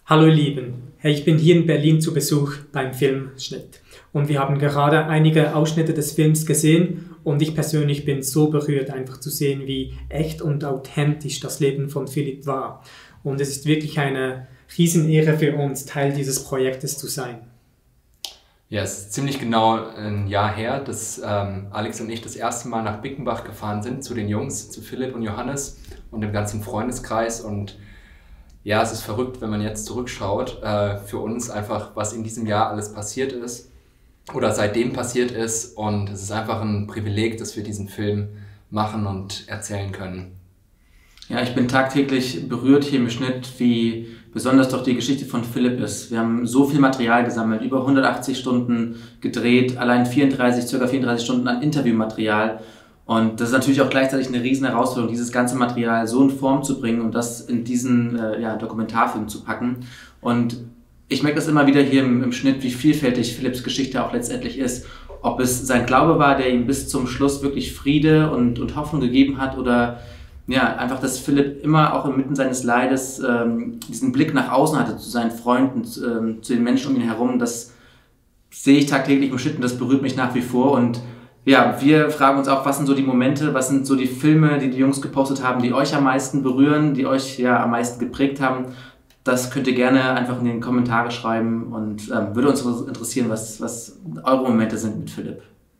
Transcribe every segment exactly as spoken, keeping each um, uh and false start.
Hallo ihr Lieben, hey, ich bin hier in Berlin zu Besuch beim Filmschnitt und wir haben gerade einige Ausschnitte des Films gesehen und ich persönlich bin so berührt, einfach zu sehen, wie echt und authentisch das Leben von Philipp war. Und es ist wirklich eine Riesenehre für uns, Teil dieses Projektes zu sein. Ja, es ist ziemlich genau ein Jahr her, dass ähm, Alex und ich das erste Mal nach Bickenbach gefahren sind, zu den Jungs, zu Philipp und Johannes und dem ganzen Freundeskreis. Und ja, es ist verrückt, wenn man jetzt zurückschaut, äh, für uns einfach, was in diesem Jahr alles passiert ist oder seitdem passiert ist. Und es ist einfach ein Privileg, dass wir diesen Film machen und erzählen können. Ja, ich bin tagtäglich berührt hier im Schnitt, wie besonders doch die Geschichte von Philipp ist. Wir haben so viel Material gesammelt, über hundertachtzig Stunden gedreht, allein vierunddreißig, circa vierunddreißig Stunden an Interviewmaterial. Und das ist natürlich auch gleichzeitig eine riesen Herausforderung, dieses ganze Material so in Form zu bringen und das in diesen äh, ja, Dokumentarfilm zu packen. Und ich merke das immer wieder hier im, im Schnitt, wie vielfältig Philipps Geschichte auch letztendlich ist. Ob es sein Glaube war, der ihm bis zum Schluss wirklich Friede und, und Hoffnung gegeben hat, oder ja, einfach, dass Philipp immer auch inmitten seines Leides ähm, diesen Blick nach außen hatte, zu seinen Freunden, ähm, zu den Menschen um ihn herum. Das sehe ich tagtäglich im Schnitt und das berührt mich nach wie vor. Und ja, wir fragen uns auch, was sind so die Momente, was sind so die Filme, die die Jungs gepostet haben, die euch am meisten berühren, die euch ja am meisten geprägt haben. Das könnt ihr gerne einfach in den Kommentare schreiben und ähm, würde uns interessieren, was, was eure Momente sind mit Philipp.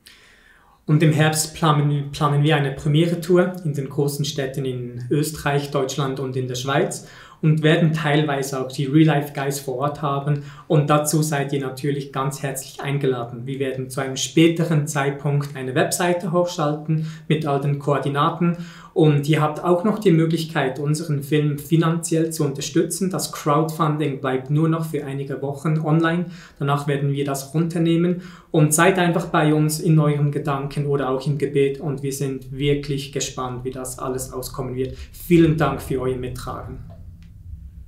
Und im Herbst planen, planen wir eine Premiere-Tour in den großen Städten in Österreich, Deutschland und in der Schweiz und werden teilweise auch die Real-Life-Guys vor Ort haben. Und dazu seid ihr natürlich ganz herzlich eingeladen. Wir werden zu einem späteren Zeitpunkt eine Webseite hochschalten mit all den Koordinaten. Und ihr habt auch noch die Möglichkeit, unseren Film finanziell zu unterstützen. Das Crowdfunding bleibt nur noch für einige Wochen online. Danach werden wir das runternehmen. Und seid einfach bei uns in euren Gedanken oder auch im Gebet. Und wir sind wirklich gespannt, wie das alles auskommen wird. Vielen Dank für euer Mittragen.